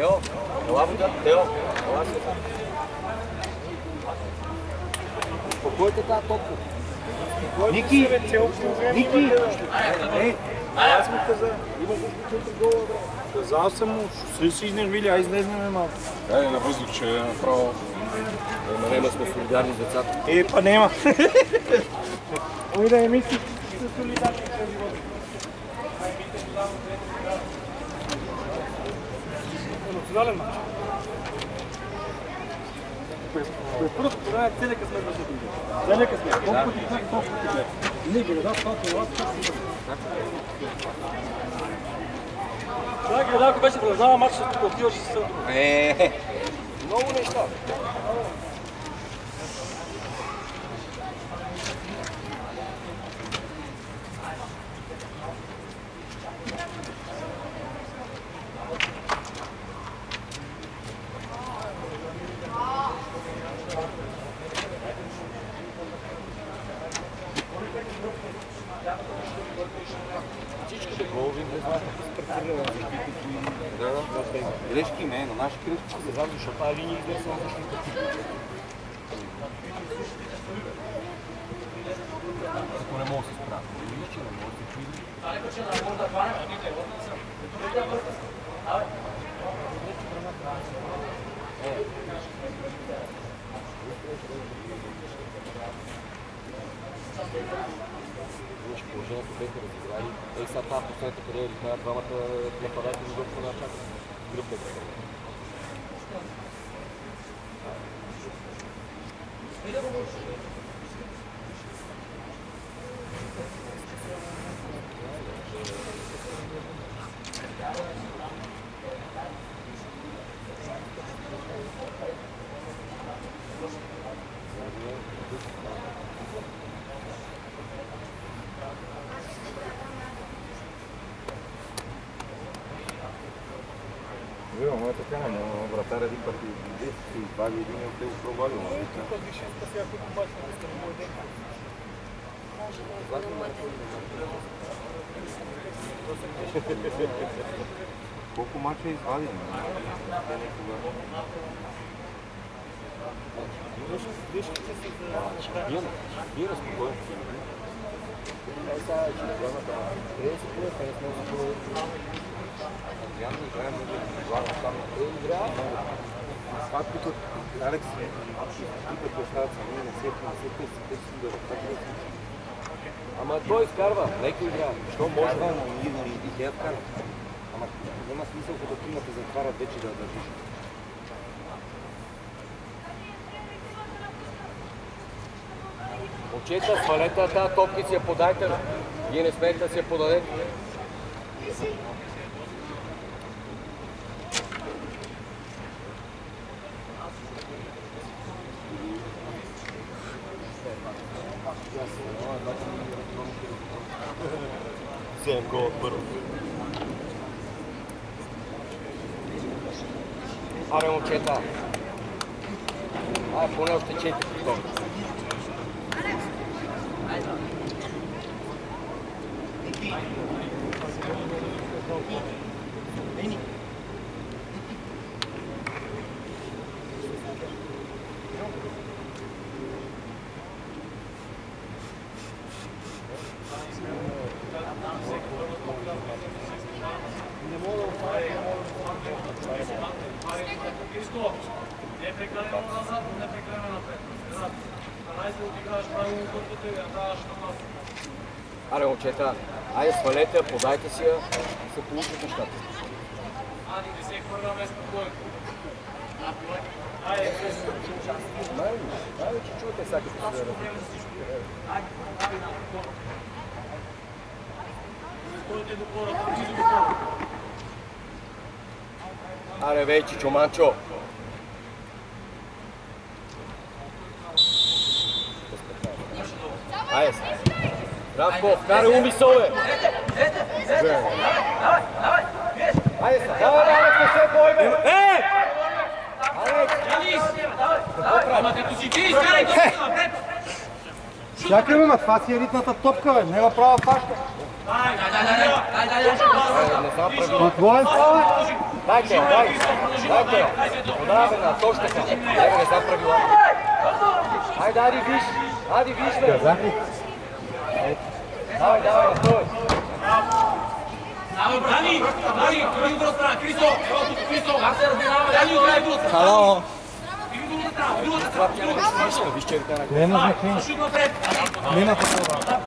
Тео, ела вода, Тео, ела се. Спокойте тази топка. Ники! Ники! Аз му каза, имам 4 гола, бе. Казал съм му, ще си изнервили, а излезнем малко. Дай на въздух, че е направо. Нема сме солидарни с децата. Па нема. Ой да мисли, че са солидарни с живота. Емоционален мач. През първото по време целия късмет беше отиде. Целия късмет. Колко ти гледа, колко ти гледа. Не гледа, това това, това си гледа. Това гледа, ако беше продължава матч, ще отиваше с съдо. Много неща. Грешки не, на наши грешки се знам, защото тази линия изнесла на защита. Ако не мога да се справя. Че не мога да се чуи. Положението беха разиграли. Сега тази последната кариера знаят двамата нападатели изобщо на чака. Гръб беха. Виждам, така няма вратар един път и извади един от тези провали. Колко мача извади? Бира спокойно. Адриан не играе много индивидуално, там играе. Това като Алекс пита поставят сами на сетка си да ръката. Ама той изкарва, леко играе. Що може да и те вкарва? Ама няма смисъл като тимата затварят вече да държиш. Момчета, свалете тази топка и си я подайте. Вие не смеете да си я подадете. Взем гол първо. Аре, момчета. Поне още 4 тона. Не прекалено назад, не прекалено напред. Старайся да отиграваш правилно куртата и да даваш на нас. Аре, момчета, айде свалете, подайте си я и се получат нещата. Ани, не се хвърляме спокойно. Айде, Айде, че чуете сега като се разбира. Стойте до хората, близо до хората. Аре, бей, Чичо Манчо. Айде сега. Здравко, вкарай умисъл, бе! Айде сега, давай, Алекс, не се бой, бе! Ама като си ти, изкарай топката напред! Чакай, бе, това си е ритната топка, бе, не права фашка. Дай! Не знам правилно. Това е това, бе! Dajte, dajte. Odavena, točka. Evo ga zapravila. Ajde, Adi viš me. Давай, стой! Дани, иди до страна, Крисо! Дани, играй до страна! Хало! Иди до страна, Не може хвин. шут напред! Нема такова.